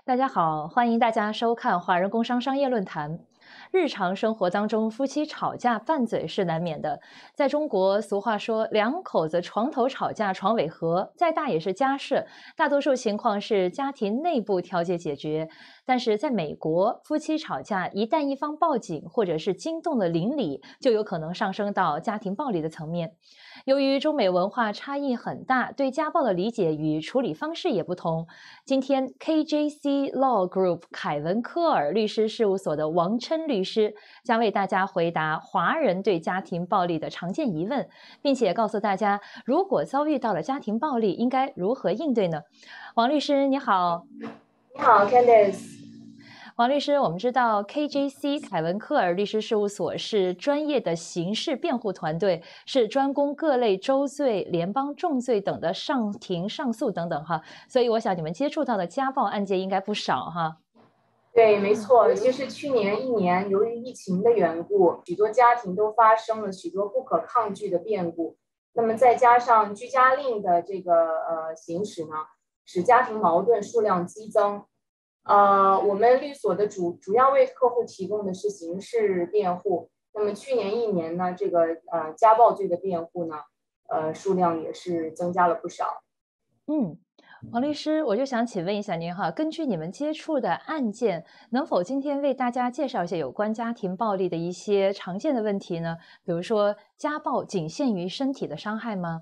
大家好，欢迎大家收看华人工商商业论坛。日常生活当中，夫妻吵架拌嘴是难免的。在中国，俗话说“两口子床头吵架床尾和”，再大也是家事，大多数情况是家庭内部调解解决。但是在美国，夫妻吵架一旦一方报警或者是惊动了邻里，就有可能上升到家庭暴力的层面。由于中美文化差异很大，对家暴的理解与处理方式也不同。今天 KJC Law Group 凯文科尔律师事务所的王琛律师将为大家回答华人对家庭暴力的常见疑问，并且告诉大家，如果遭遇到了家庭暴力，应该如何应对呢？王律师你好。 你好，Candice。 王律师，我们知道 KJC 凯文科尔律师事务所是专业的刑事辩护团队，是专攻各类州罪、联邦重罪等的上庭上诉等等哈，所以我想你们接触到的家暴案件应该不少哈。 对，没错，就是去年一年，由于疫情的缘故，许多家庭都发生了许多不可抗拒的变故。那么再加上居家令的这个行使呢，使家庭矛盾数量激增。我们律所的主要为客户提供的是刑事辩护。那么去年一年呢，这个家暴罪的辩护呢，数量也是增加了不少。 嗯，王律师，我就想请问一下您哈，根据你们接触的案件，能否今天为大家介绍一下有关家庭暴力的一些常见的问题呢？比如说，家暴仅限于身体的伤害吗？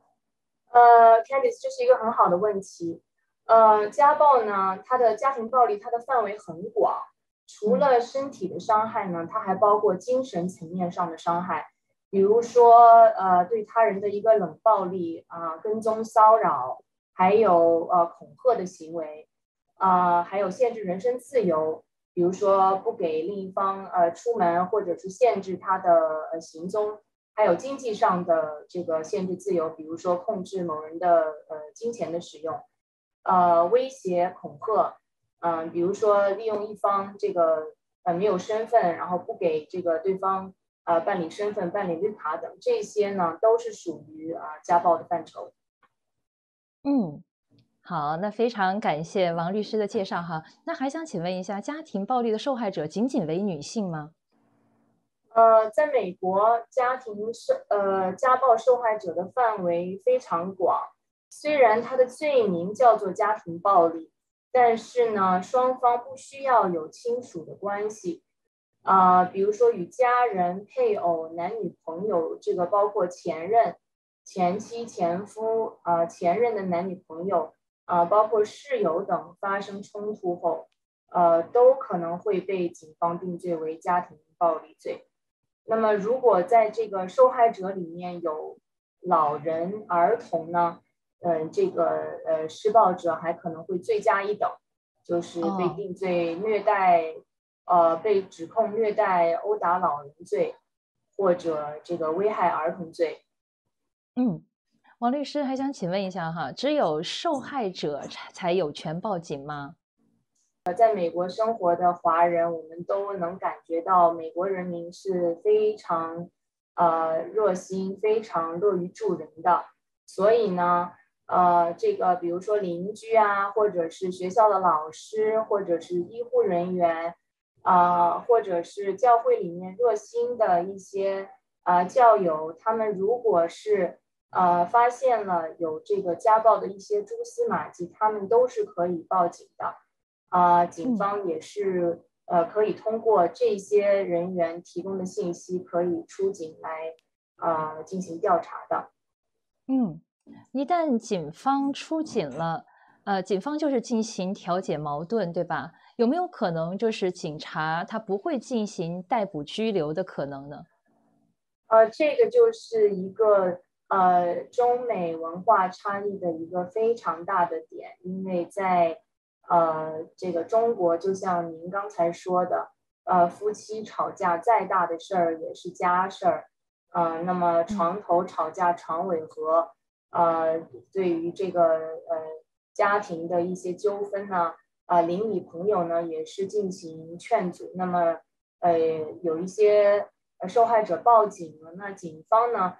Candice，这是一个很好的问题。家暴呢，它的家庭暴力，它的范围很广，除了身体的伤害呢，它还包括精神层面上的伤害，比如说对他人的一个冷暴力跟踪骚扰，还有恐吓的行为，还有限制人身自由，比如说不给另一方出门，或者是限制他的行踪。还有经济上的这个限制自由，比如说控制某人的金钱的使用，威胁、恐吓，比如说利用一方这个没有身份，然后不给这个对方办理身份、办理绿卡等，这些呢都是属于家暴的范畴。 嗯，好，那非常感谢王律师的介绍哈。那还想请问一下，家庭暴力的受害者仅仅为女性吗？ 在美国，家暴受害者的范围非常广。虽然它的罪名叫做家庭暴力，但是呢，双方不需要有亲属的关系。比如说与家人、配偶、男女朋友，这个包括前任、前妻、前夫、前任的男女朋友，包括室友等发生冲突后，都可能会被警方定罪为家庭暴力罪。那么，如果在这个受害者里面有老人、儿童呢，这个施暴者还可能会罪加一等，就是被哦， 定罪虐待，被指控虐待、殴打老人罪，或者这个危害儿童罪。 嗯，王律师还想请问一下哈，只有受害者才有权报警吗？ 在美国生活的华人，我们都能感觉到美国人民是非常热心、非常乐于助人的。所以呢，这个比如说邻居啊，或者是学校的老师，或者是医护人员，或者是教会里面热心的一些教友，他们如果是发现了有这个家暴的一些蛛丝马迹，他们都是可以报警的。警嗯方也是可以通过这些人员提供的信息，可以出警来进行调查的。 嗯，一旦警方出警了，警方就是进行调解矛盾，对吧？有没有可能就是警察他不会进行逮捕拘留的可能呢？ 这个就是一个中美文化差异的一个非常大的点，因为在这个中国，就像您刚才说的，夫妻吵架再大的事儿也是家事儿，那么嗯床头吵架床尾和，对于这个家庭的一些纠纷呢，邻里朋友呢也是进行劝阻，那么有一些受害者报警了，那警方呢，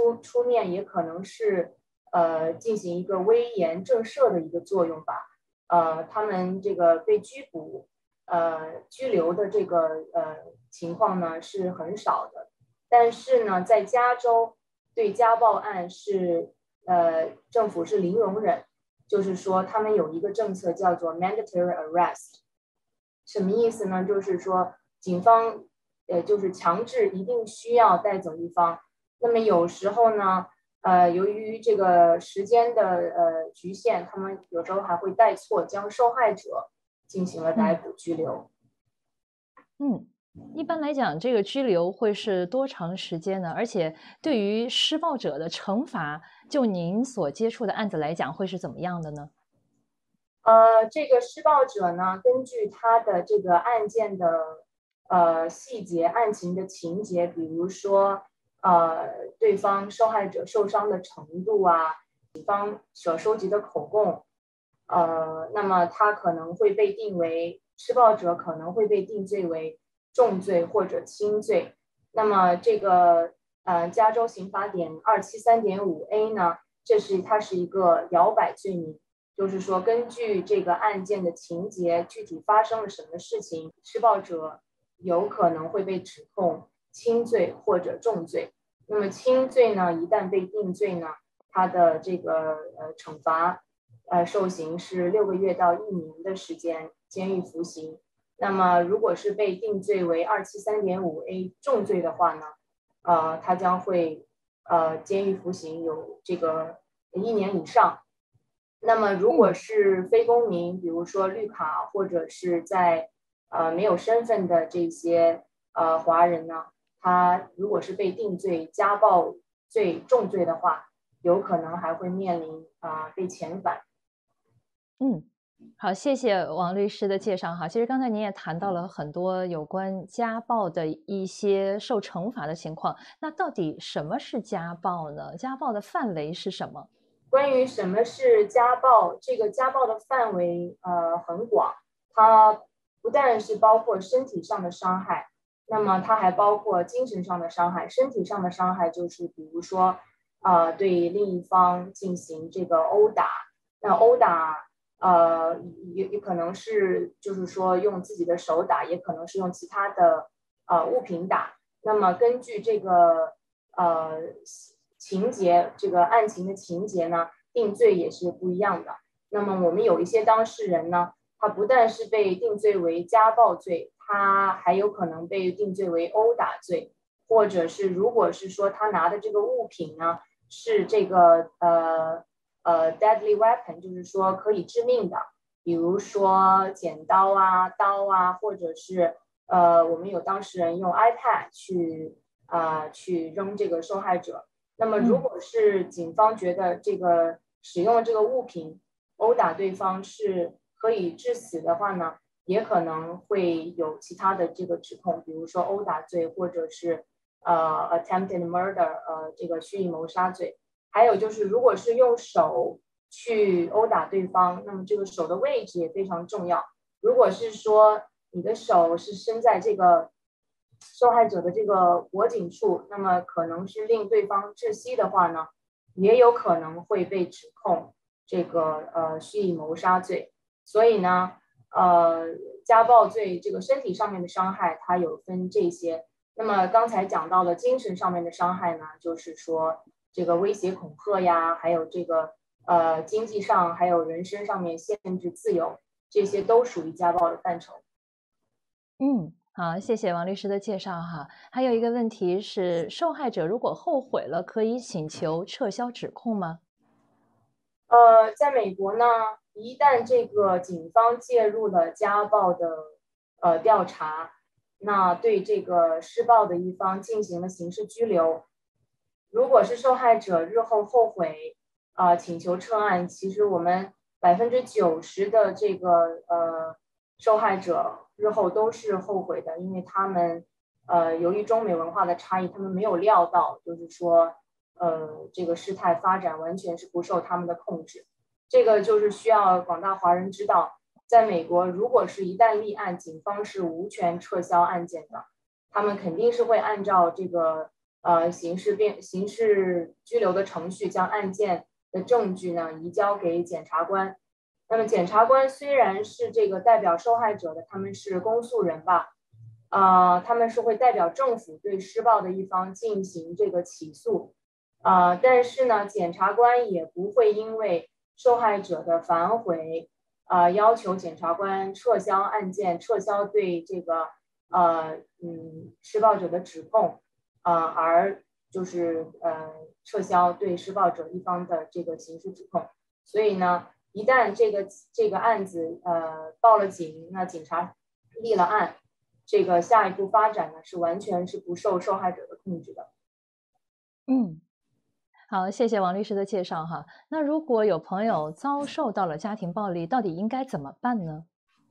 出面也可能是进行一个威严震慑的一个作用吧。 他们这个被拘捕、拘留的这个情况呢是很少的。但是呢，在加州对家暴案是政府是零容忍，就是说他们有一个政策叫做 mandatory arrest， 什么意思呢？就是说警方就是强制一定需要带走一方。那么有时候呢，由于这个时间的局限，他们有时候还会带错，将受害者进行了逮捕拘留。 一般来讲，这个拘留会是多长时间呢？而且对于施暴者的惩罚，就您所接触的案子来讲，会是怎么样的呢？ 这个施暴者呢，根据他的这个案件的细节、案情的情节，比如说对方受害者受伤的程度啊，警方所收集的口供，那么他可能会被定为施暴者可能会被定罪为重罪或者轻罪。那么这个加州刑法典273.5A 呢，它是一个摇摆罪名，就是说根据这个案件的情节，具体发生了什么事情，施暴者有可能会被指控轻罪或者重罪。那么轻罪呢，一旦被定罪呢，他的这个惩罚受刑是6个月到1年的时间监狱服刑。那么如果是被定罪为273.5A 重罪的话呢，他将会监狱服刑有这个1年以上。那么如果是非公民，比如说绿卡或者是在没有身份的这些华人呢，他如果是被定罪家暴罪重罪的话，有可能还会面临被遣返。 好，谢谢王律师的介绍哈。其实刚才您也谈到了很多有关家暴的一些受惩罚的情况，那到底什么是家暴呢？家暴的范围是什么？ 关于什么是家暴，这个家暴的范围很广，它不但是包括身体上的伤害，那么它还包括精神上的伤害。身体上的伤害就是比如说对另一方进行这个殴打，那殴打也可能是就是说用自己的手打，也可能是用其他的物品打。那么根据这个情节，这个案情的情节呢，定罪也是不一样的。那么我们有一些当事人呢，他不但是被定罪为家暴罪，他还有可能被定罪为殴打罪，或者是如果是说他拿的这个物品呢是这个deadly weapon， 就是说可以致命的，比如说剪刀啊、刀啊，或者是我们有当事人用 iPad 去扔这个受害者。那么如果是警方觉得这个使用这个物品殴打对方是可以致死的话呢，也可能会有其他的这个指控，比如说殴打罪，或者是attempted murder， 这个蓄意谋杀罪。还有就是如果是用手去殴打对方，那么这个手的位置也非常重要。如果是说你的手是伸在这个受害者的这个脖颈处，那么可能是令对方窒息的话呢，也有可能会被指控这个蓄意谋杀罪。所以呢，家暴罪这个身体上面的伤害它有分这些。那么刚才讲到了精神上面的伤害呢，就是说这个威胁恐吓呀，还有这个经济上还有人身上面限制自由，这些都属于家暴的范畴。 好，谢谢王律师的介绍哈。还有一个问题是，受害者如果后悔了，可以请求撤销指控吗？ 在美国呢，一旦这个警方介入了家暴的调查，那对这个施暴的一方进行了刑事拘留。如果是受害者日后后悔请求撤案，其实我们90%的这个受害者日后都是后悔的，因为他们由于中美文化的差异，他们没有料到，就是说这个事态发展完全是不受他们的控制。这个就是需要广大华人知道，在美国，如果是一旦立案，警方是无权撤销案件的，他们肯定是会按照这个刑事拘留的程序，将案件的证据呢移交给检察官。 那么检察官虽然是这个代表受害者的，他们是公诉人吧，他们是会代表政府对施暴的一方进行这个起诉，但是呢，检察官也不会因为受害者的反悔，要求检察官撤销案件，撤销对这个施暴者的指控，而就是撤销对施暴者一方的这个刑事指控。所以呢，一旦这个案子报了警，那警察立了案，这个下一步发展呢是完全是不受受害者的控制的。 嗯，好，谢谢王律师的介绍哈。那如果有朋友遭受到了家庭暴力，到底应该怎么办呢？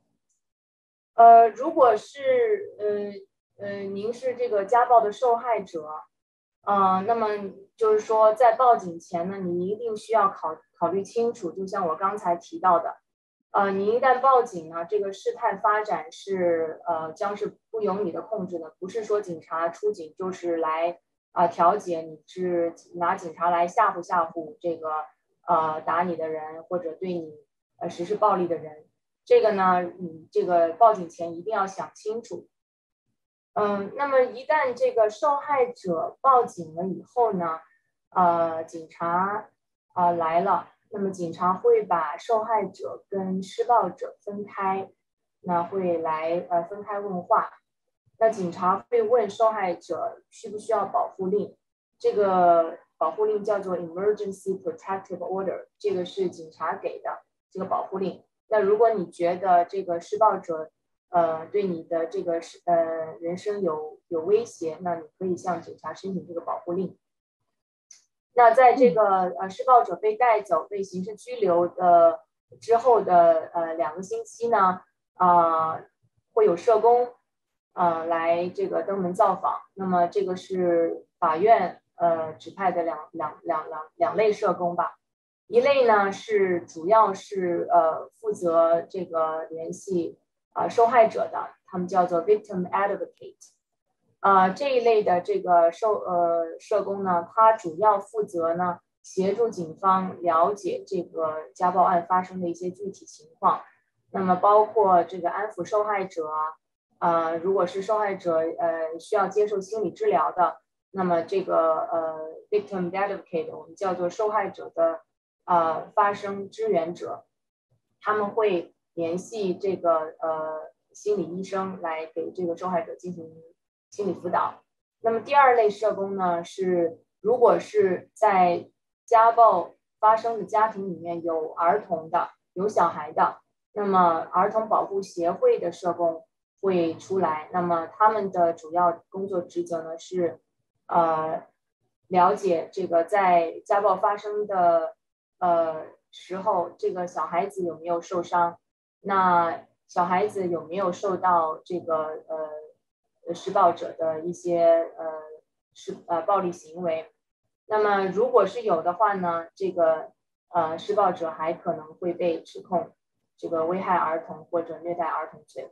如果是您是这个家暴的受害者，那么就是说在报警前呢，你一定需要考虑清楚，就像我刚才提到的，你一旦报警呢，这个事态发展将是不由你的控制的，不是说警察出警就是来调解，你是拿警察来吓唬这个打你的人或者对你实施暴力的人。这个呢，你这个报警前一定要想清楚。那么一旦这个受害者报警了以后呢，警察来了，那么警察会把受害者跟施暴者分开，那会来分开问话。那警察会问受害者需不需要保护令，这个保护令叫做 Emergency Protective Order， 这个是警察给的这个保护令。那如果你觉得这个施暴者对你的这个人身有威胁，那你可以向警察申请这个保护令。那在这个施暴者被带走、被刑事拘留的之后的2个星期呢，会有社工来这个登门造访。那么这个是法院指派的两类社工吧。一类呢是主要是负责这个联系受害者的，他们叫做 victim advocate。这一类的这个社工呢，他主要负责呢协助警方了解这个家暴案发生的一些具体情况，那么包括这个安抚受害者如果是受害者需要接受心理治疗的，那么这个victim advocate 我们叫做受害者的发声支援者，他们会联系这个心理医生来给这个受害者进行心理辅导。那么第二类社工呢，是如果是在家暴发生的家庭里面有儿童的、有小孩的，那么儿童保护协会的社工会出来。那么他们的主要工作职责呢是了解这个在家暴发生的时候，这个小孩子有没有受伤，那小孩子有没有受到这个施暴者的一些暴力行为。那么如果是有的话呢，这个施暴者还可能会被指控这个危害儿童或者虐待儿童罪。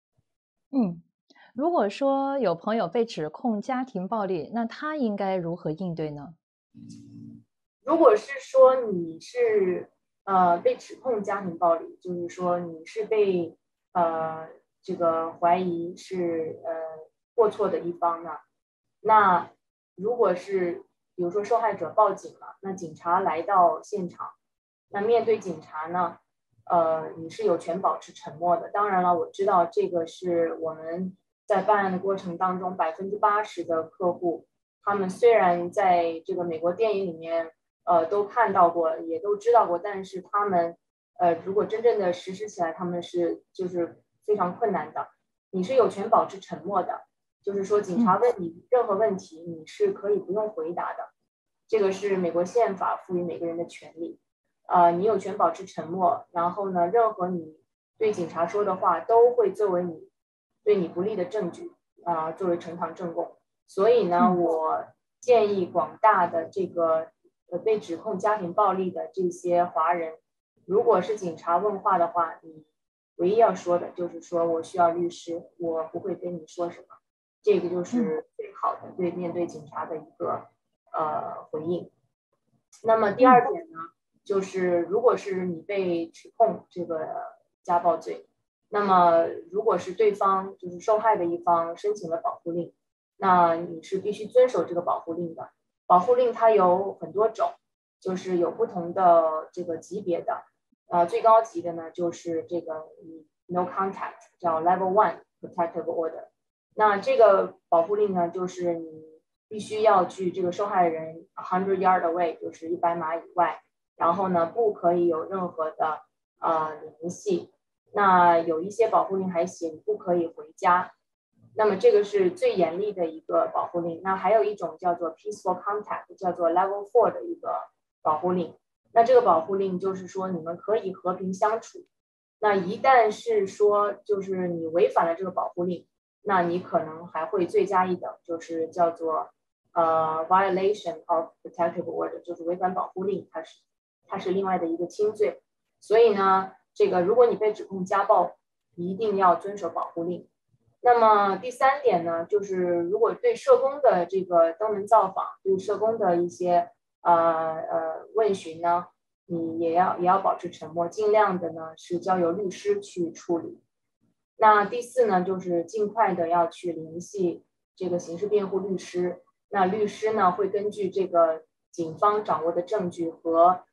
如果说有朋友被指控家庭暴力，那他应该如何应对呢？ 如果是说你是被指控家庭暴力，就是说你是被这个怀疑是过错的一方呢，那如果是比如说受害者报警了，那警察来到现场，那面对警察呢，你是有权保持沉默的。当然了，我知道这个是我们在办案的过程当中80%的客户，他们虽然在这个美国电影里面都看到过，也都知道过，但是他们如果真正的实施起来，他们就是非常困难的。你是有权保持沉默的，就是说警察问你任何问题，你是可以不用回答的，这个是美国宪法赋予每个人的权利。你有权保持沉默，然后呢，任何你对警察说的话都会作为你对你不利的证据作为呈堂证供。所以呢，我建议广大的这个被指控家庭暴力的这些华人，如果是警察问话的话，你唯一要说的就是说我需要律师，我不会跟你说什么，这个就是最好的面对警察的一个回应。那么第二点呢， 就是如果是你被指控这个家暴罪，那么如果是对方就是受害的一方申请了保护令，那你是必须遵守这个保护令的。保护令它有很多种，就是有不同的这个级别的，最高级的呢就是这个no contact，叫 Level 1 Protective Order。那这个保护令呢，就是你必须要距这个受害人100 yard away， 就是100码以外，然后呢不可以有任何的联系。那有一些保护令还写你不可以回家，那么这个是最严厉的一个保护令。那还有一种叫做 peaceful contact， 叫做 Level 4的一个保护令。那这个保护令就是说你们可以和平相处，那一旦是说就是你违反了这个保护令，那你可能还会罪加一等，就是叫做violation of protective order， 就是违反保护令，它是另外的一个轻罪。所以呢，这个如果你被指控家暴，一定要遵守保护令。那么第3点呢，就是如果对社工的这个登门造访，对社工的一些问询呢，你也要保持沉默，尽量的呢是交由律师去处理。那第4呢，就是尽快的要去联系这个刑事辩护律师。那律师呢会根据这个警方掌握的证据和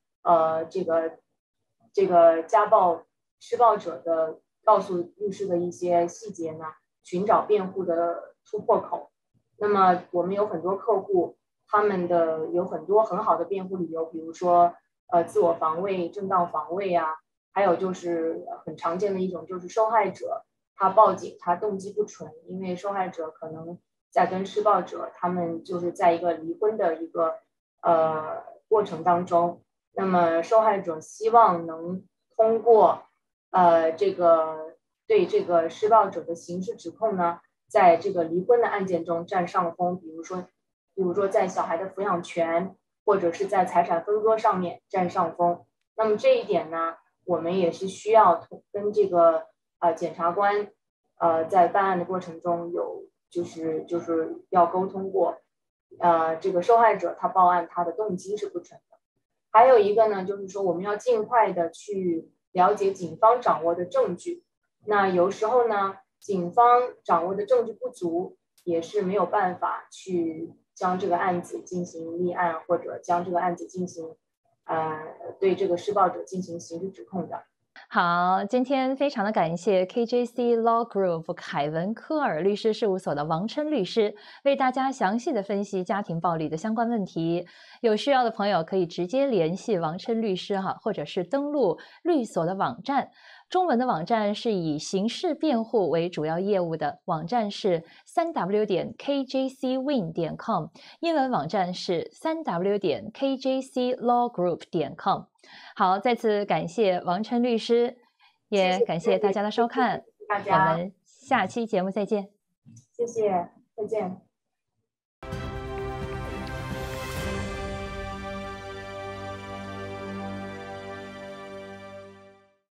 这个家暴施暴者的告诉律师的一些细节呢，寻找辩护的突破口。那么我们有很多客户，他们的有很多很好的辩护理由，比如说自我防卫、正当防卫啊，还有就是很常见的一种就是受害者他报警，他动机不纯，因为受害者可能在跟施暴者他们就是在一个离婚的一个过程当中，那么受害者希望能通过这个对这个施暴者的刑事指控呢，在这个离婚的案件中占上风，比如说在小孩的抚养权或者是在财产分割上面占上风。那么这一点呢，我们也是需要跟这个检察官在办案的过程中就是要沟通过，这个受害者他报案他的动机是不纯的。还有一个呢，就是说我们要尽快的去了解警方掌握的证据。那有时候呢，警方掌握的证据不足，也是没有办法去将这个案子进行立案，或者将这个案子进行对这个施暴者进行刑事指控的。 好，今天非常的感谢 KJC Law Group 凯文科尔律师事务所的王琛律师为大家详细的分析家庭暴力的相关问题。有需要的朋友可以直接联系王琛律师或者是登录律所的网站。中文的网站是以刑事辩护为主要业务的，网站是3w.kjcwin.com， 英文网站是3w.kjclawgroup.com。好，再次感谢王琛律师，也感谢大家的收看， 大家我们下期节目再见。 谢谢，再见。